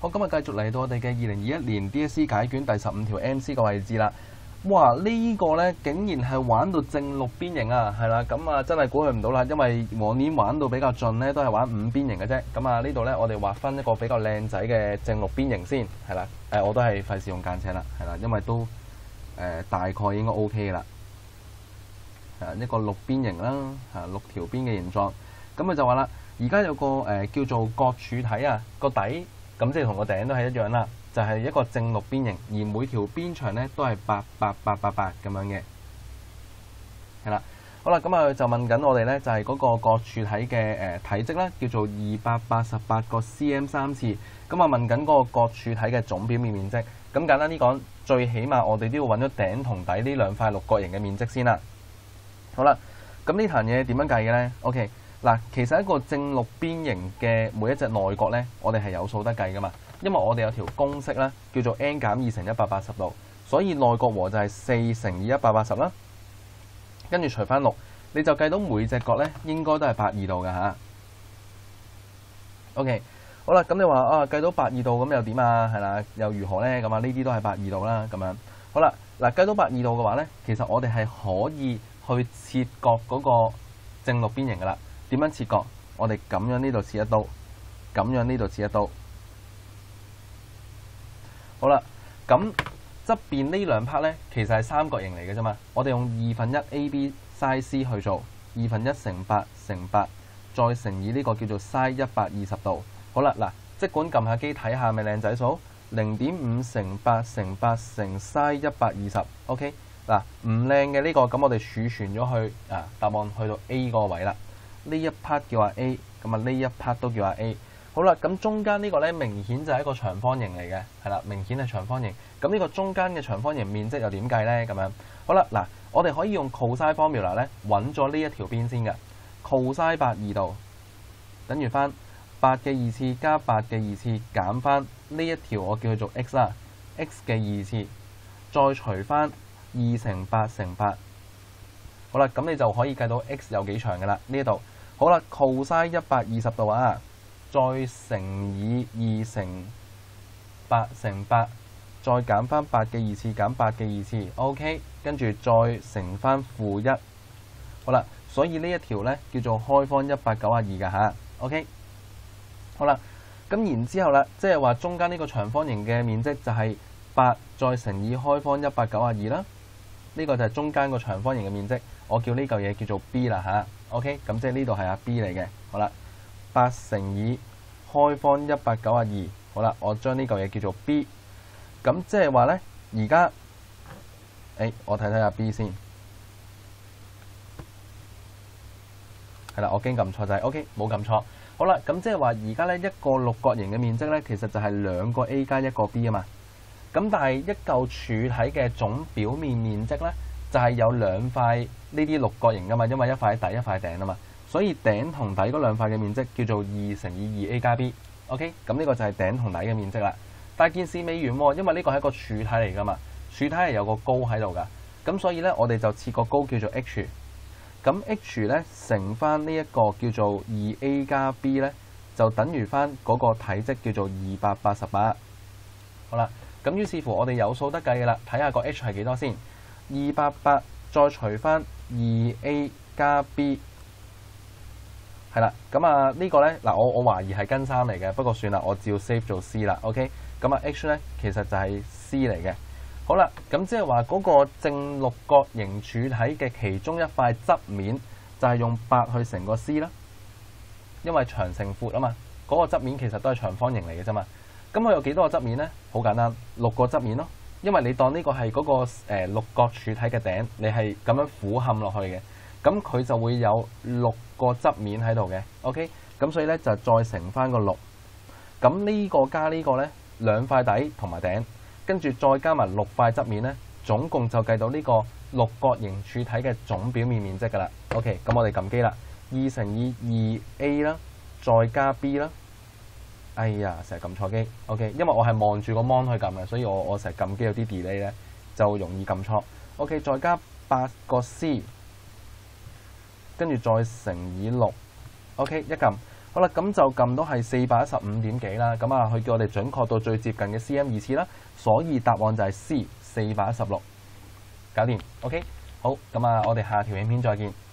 好，今日繼續嚟到我哋嘅2021年 DSE 解卷第15條 MC 嘅位置啦。哇！呢個呢竟然係玩到正六邊形啊，係啦，咁啊真係估佢唔到啦，因為往年玩到比較盡呢，都係玩五邊形嘅啫。咁啊呢度呢，我哋畫翻一個比較靚仔嘅正六邊形先，係啦。我都係費事用間尺啦，係啦，因為都大概應該 OK 啦。一個六邊形啦，六條邊嘅形狀。咁佢就話啦，而家有個叫做角柱體啊，個底咁即係同個頂都係一樣啦，就係一個正六邊形，而每條邊長咧都係8、8、8、8、8咁樣嘅，係啦。好啦，咁啊就問緊我哋咧，就係嗰個角柱體嘅體積啦，叫做288個 cm 3次。咁啊問緊嗰個角柱體嘅總表面面積。咁簡單啲講，最起碼我哋都要揾咗頂同底呢兩塊六角形嘅面積先啦。好啦，咁呢壇嘢點樣計嘅咧 ？OK。嗱，其實一個正六邊形嘅每一隻內角咧，我哋係有數得計噶嘛，因為我哋有條公式啦，叫做 n 減2乘180度，所以內角和就係4乘以180啦，跟住除翻6，你就計到每隻角咧應該都係82度嘅嚇。OK， 好啦，咁你話啊計到82度咁又點啊？係啦，又如何咧？咁啊呢啲都係82度啦，咁樣。好啦，嗱計到82度嘅話咧，其實我哋係可以去切割嗰個正六邊形噶啦。點樣切割？我哋咁樣呢度切一刀，咁樣呢度切一刀。好啦，咁側邊呢兩 part 咧，其實係三角形嚟嘅啫嘛。我哋用1/2 AB sin C 去做，1/2乘8乘8，再乘以呢個叫做 sin 120度。好啦，嗱，即管撳下機睇下，咪靚仔數0.5乘8乘8乘 sin 120。OK， 嗱，唔靚嘅呢個，咁我哋儲存咗去啊，答案去到 A 個位啦。呢一 part 叫阿 A， 咁啊呢一 part 都叫阿 A。好啦，咁中間呢個咧明顯就係一個長方形嚟嘅，係啦，明顯係長方形。咁呢個中間嘅長方形面積又點計咧？咁樣好啦，嗱，我哋可以用 cosine formula 咧揾咗呢一條邊先嘅 cosine 82度，等於翻8嘅2次加8嘅2次減翻呢一條，我叫佢做 x 啦 ，x 嘅2次，再除翻2乘8乘8。好啦，咁你就可以計到 x 有幾長嘅啦，呢一度。好啦 cosine 120度啊，再乘以2乘8乘8，再減翻8嘅2次減8嘅2次 ，OK， 跟住再乘翻-1。好啦，所以呢一條咧叫做開方192㗎嚇 ，OK。好啦，咁然之後啦，即係話中間呢個長方形嘅面積就係8再乘以開方192啦，呢個就係中間個長方形嘅面積。我叫呢嚿嘢叫做 B 啦嚇 ，OK， 咁即係呢度係阿 B 嚟嘅。好啦，8乘以開方192，好啦，我將呢嚿嘢叫做 B。咁即係話咧，而家，我睇睇阿 B 先，係啦，我驚撳錯掣 ，OK， 冇撳錯。好啦，咁即係話而家咧一個六角形嘅面積咧，其實就係2個 A 加1個 B 啊嘛。咁但係一嚿柱體嘅總表面面積咧，就係有兩塊呢啲六角形噶嘛，因為一塊底一塊頂啊嘛，所以頂同底嗰兩塊嘅面積叫做2乘以2A 加 B。OK， 咁呢個就係頂同底嘅面積啦。但係件事未完喎，因為呢個係一個柱體嚟噶嘛，柱體係有個高喺度噶，咁所以咧我哋就設個高叫做 H。咁 H 咧乘翻呢一個叫做 2A 加 B 咧，就等於翻嗰個體積叫做288。好啦，咁於是乎我哋有數得計嘅啦，睇下個 H 係幾多先。288再除翻 2A 加 B， 係啦，咁啊呢個咧嗱，我懷疑係根3嚟嘅，不過算啦，我照 save 做 C 啦 ，OK， 咁啊 H 咧其實就係 C 嚟嘅。好啦，咁即係話嗰個正六角形柱體嘅其中一塊側面就係用8去乘個 C 啦，因為長乘闊啊嘛，嗰個側面其實都係長方形嚟嘅啫嘛。咁佢有幾多個側面咧？好簡單，6個側面咯。因為你當呢個係嗰個六角柱體嘅頂，你係咁樣俯瞰落去嘅，咁佢就會有6個側面喺度嘅。OK， 咁所以咧就再乘翻個6，咁呢個加呢個咧兩塊底同埋頂，跟住再加埋6塊側面咧，總共就計到呢個六角形柱體嘅總表面面積㗎啦。OK， 咁我哋撳機啦，2乘以 2A 啦，再加 B 啦。哎呀，成日撳錯機 ，OK， 因為我係望住個 mon 去撳嘅，所以我成日撳機有啲 delay 咧，就容易撳錯。OK， 再加8個 C， 跟住再乘以6 ，OK， 一撳， 好啦，咁就撳到係415點幾啦。咁啊，佢叫我哋準確到最接近嘅 cm 二次啦，所以答案就係 C 416，搞掂。OK， 好，咁啊，我哋下條影片再見。